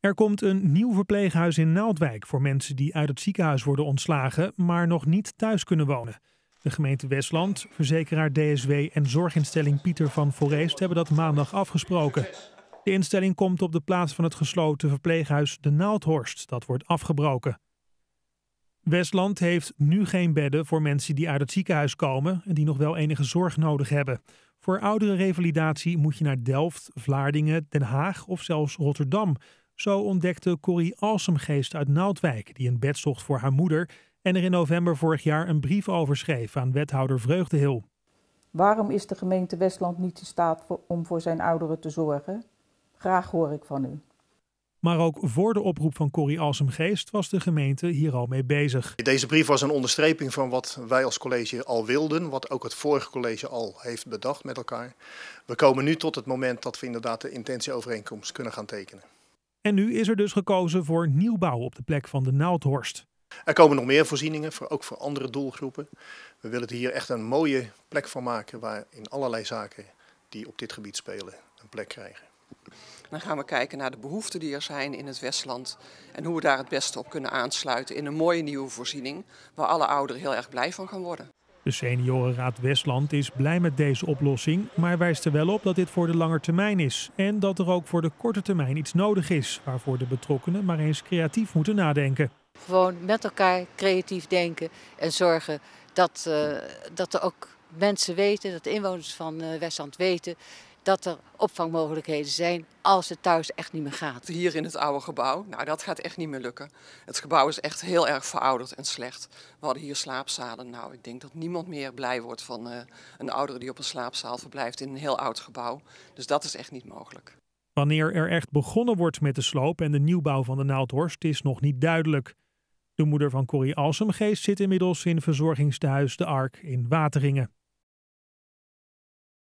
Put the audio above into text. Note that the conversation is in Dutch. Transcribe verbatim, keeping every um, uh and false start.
Er komt een nieuw verpleeghuis in Naaldwijk voor mensen die uit het ziekenhuis worden ontslagen, maar nog niet thuis kunnen wonen. De gemeente Westland, verzekeraar D S W en zorginstelling Pieter van Foreest hebben dat maandag afgesproken. De instelling komt op de plaats van het gesloten verpleeghuis De Naaldhorst, dat wordt afgebroken. Westland heeft nu geen bedden voor mensen die uit het ziekenhuis komen en die nog wel enige zorg nodig hebben. Voor ouderenrevalidatie moet je naar Delft, Vlaardingen, Den Haag of zelfs Rotterdam. Zo ontdekte Corrie Alsemgeest uit Naaldwijk, die een bed zocht voor haar moeder en er in november vorig jaar een brief over schreef aan wethouder Vreugdehil. Waarom is de gemeente Westland niet in staat voor, om voor zijn ouderen te zorgen? Graag hoor ik van u. Maar ook voor de oproep van Corrie Alsemgeest was de gemeente hier al mee bezig. Deze brief was een onderstreping van wat wij als college al wilden, wat ook het vorige college al heeft bedacht met elkaar. We komen nu tot het moment dat we inderdaad de intentieovereenkomst kunnen gaan tekenen. En nu is er dus gekozen voor nieuwbouw op de plek van de Naaldhorst. Er komen nog meer voorzieningen, voor, ook voor andere doelgroepen. We willen er hier echt een mooie plek van maken waar in allerlei zaken die op dit gebied spelen een plek krijgen. Dan gaan we kijken naar de behoeften die er zijn in het Westland en hoe we daar het beste op kunnen aansluiten in een mooie nieuwe voorziening waar alle ouderen heel erg blij van gaan worden. De seniorenraad Westland is blij met deze oplossing, maar wijst er wel op dat dit voor de lange termijn is en dat er ook voor de korte termijn iets nodig is, waarvoor de betrokkenen maar eens creatief moeten nadenken. Gewoon met elkaar creatief denken en zorgen dat, uh, dat er ook mensen weten, dat de inwoners van uh, Westland weten dat er opvangmogelijkheden zijn als het thuis echt niet meer gaat. Hier in het oude gebouw, nou dat gaat echt niet meer lukken. Het gebouw is echt heel erg verouderd en slecht. We hadden hier slaapzalen. Nou, ik denk dat niemand meer blij wordt van uh, een oudere die op een slaapzaal verblijft in een heel oud gebouw. Dus dat is echt niet mogelijk. Wanneer er echt begonnen wordt met de sloop en de nieuwbouw van de Naaldhorst is nog niet duidelijk. De moeder van Corrie Alsemgeest zit inmiddels in verzorgingstehuis De Ark in Wateringen.